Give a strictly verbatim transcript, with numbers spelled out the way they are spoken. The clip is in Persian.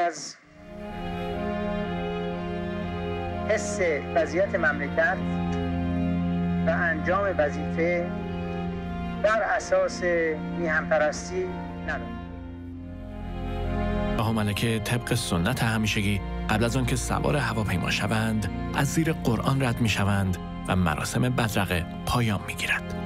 از حس وضعیت مملکت و انجام وظیفه بر اساس میهن‌پرستی ندارد. آقا ملکه طبق سنت همیشگی قبل از آن که سوار هواپیما شوند از زیر قرآن رد می شوند و مراسم بدرقه پایان می گیرد.